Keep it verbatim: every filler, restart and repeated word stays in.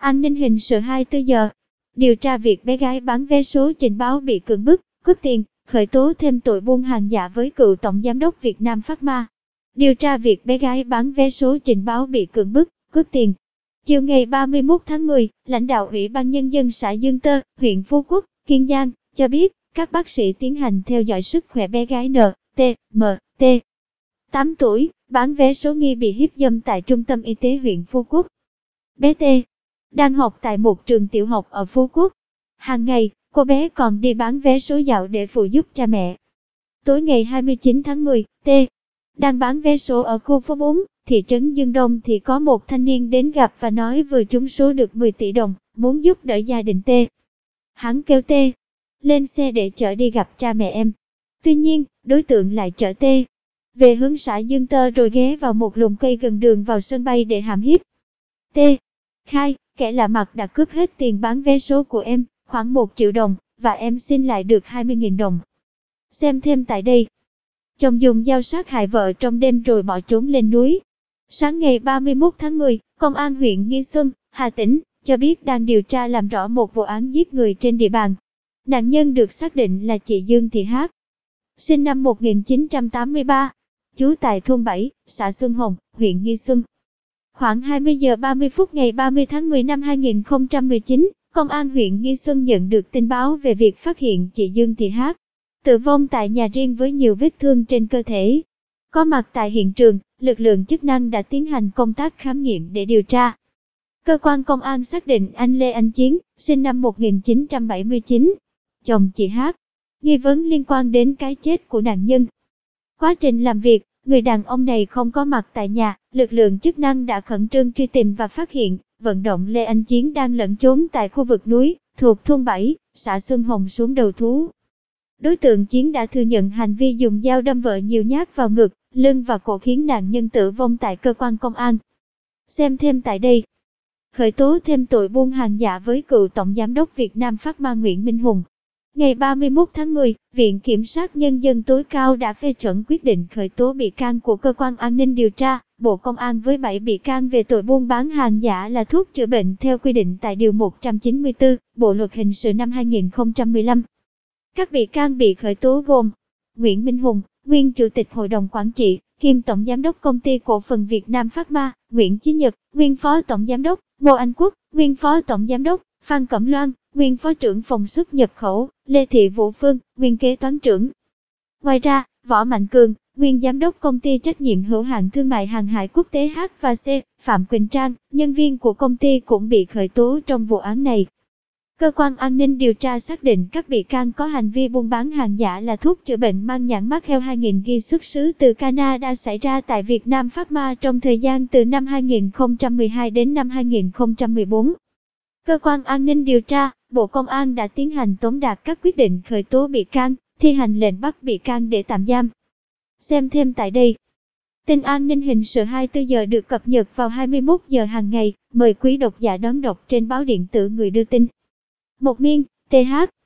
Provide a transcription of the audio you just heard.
An ninh hình sự hai mươi tư giờ. Điều tra việc bé gái bán vé số trình báo bị cưỡng bức, cướp tiền, khởi tố thêm tội buôn hàng giả với cựu Tổng Giám đốc Việt Nam Pharma. Điều tra việc bé gái bán vé số trình báo bị cưỡng bức, cướp tiền. Chiều ngày ba mươi mốt tháng mười, lãnh đạo Ủy ban Nhân dân xã Dương Tơ, huyện Phú Quốc, Kiên Giang, cho biết, các bác sĩ tiến hành theo dõi sức khỏe bé gái en tê em tê, tám tuổi, bán vé số nghi bị hiếp dâm tại Trung tâm Y tế huyện Phú Quốc. Bé T đang học tại một trường tiểu học ở Phú Quốc. Hàng ngày, cô bé còn đi bán vé số dạo để phụ giúp cha mẹ. Tối ngày hai mươi chín tháng mười, T đang bán vé số ở khu phố bốn, thị trấn Dương Đông thì có một thanh niên đến gặp và nói vừa trúng số được mười tỷ đồng, muốn giúp đỡ gia đình T. Hắn kêu T lên xe để chở đi gặp cha mẹ em. Tuy nhiên, đối tượng lại chở T về hướng xã Dương Tơ rồi ghé vào một lùm cây gần đường vào sân bay để hãm hiếp. T khai, kẻ lạ mặt đã cướp hết tiền bán vé số của em, khoảng một triệu đồng, và em xin lại được hai mươi nghìn đồng. Xem thêm tại đây. Chồng dùng dao sát hại vợ trong đêm rồi bỏ trốn lên núi. Sáng ngày ba mươi mốt tháng mười, Công an huyện Nghi Xuân, Hà Tĩnh, cho biết đang điều tra làm rõ một vụ án giết người trên địa bàn. Nạn nhân được xác định là chị Dương Thị Hát, sinh năm một nghìn chín trăm tám mươi ba, trú tại thôn bảy, xã Xuân Hồng, huyện Nghi Xuân. Khoảng hai mươi giờ ba mươi phút ngày ba mươi tháng mười năm hai nghìn không trăm mười chín, Công an huyện Nghi Xuân nhận được tin báo về việc phát hiện chị Dương Thị Hát tử vong tại nhà riêng với nhiều vết thương trên cơ thể. Có mặt tại hiện trường, lực lượng chức năng đã tiến hành công tác khám nghiệm để điều tra. Cơ quan công an xác định anh Lê Anh Chiến, sinh năm một nghìn chín trăm bảy mươi chín, chồng chị Hát, nghi vấn liên quan đến cái chết của nạn nhân. Quá trình làm việc, người đàn ông này không có mặt tại nhà, lực lượng chức năng đã khẩn trương truy tìm và phát hiện, vận động Lê Anh Chiến đang lẫn trốn tại khu vực núi, thuộc thôn bảy, xã Xuân Hồng xuống đầu thú. Đối tượng Chiến đã thừa nhận hành vi dùng dao đâm vợ nhiều nhát vào ngực, lưng và cổ khiến nạn nhân tử vong tại cơ quan công an. Xem thêm tại đây. Khởi tố thêm tội buôn hàng giả với cựu Tổng Giám đốc Việt Nam Pharma Nguyễn Minh Hùng. Ngày ba mươi mốt tháng mười, Viện Kiểm sát Nhân dân tối cao đã phê chuẩn quyết định khởi tố bị can của Cơ quan An ninh điều tra, Bộ Công an với bảy bị can về tội buôn bán hàng giả là thuốc chữa bệnh theo quy định tại Điều một trăm chín mươi tư, Bộ Luật Hình sự năm hai nghìn không trăm mười lăm. Các bị can bị khởi tố gồm Nguyễn Minh Hùng, nguyên Chủ tịch Hội đồng Quản trị, kiêm Tổng Giám đốc Công ty Cổ phần Việt Nam Pharma, Nguyễn Chí Nhật, nguyên Phó Tổng Giám đốc, Ngô Anh Quốc, nguyên Phó Tổng Giám đốc, Phan Cẩm Loan, nguyên Phó trưởng phòng xuất nhập khẩu, Lê Thị Vũ Phương, nguyên kế toán trưởng. Ngoài ra, Võ Mạnh Cường, nguyên Giám đốc Công ty Trách nhiệm hữu hạn Thương mại Hàng hải Quốc tế H và C, Phạm Quỳnh Trang, nhân viên của công ty cũng bị khởi tố trong vụ án này. Cơ quan an ninh điều tra xác định các bị can có hành vi buôn bán hàng giả là thuốc chữa bệnh mang nhãn mác Health hai nghìn ghi xuất xứ từ Canada xảy ra tại Việt Nam Pharma trong thời gian từ năm hai nghìn không trăm mười hai đến năm hai nghìn không trăm mười bốn. Cơ quan an ninh điều tra, Bộ Công an đã tiến hành tống đạt các quyết định khởi tố bị can, thi hành lệnh bắt bị can để tạm giam. Xem thêm tại đây. Tin an ninh hình sự hai mươi tư giờ được cập nhật vào hai mươi mốt giờ hàng ngày, mời quý độc giả đón đọc trên báo điện tử Người Đưa Tin. Một Miên, tê hát,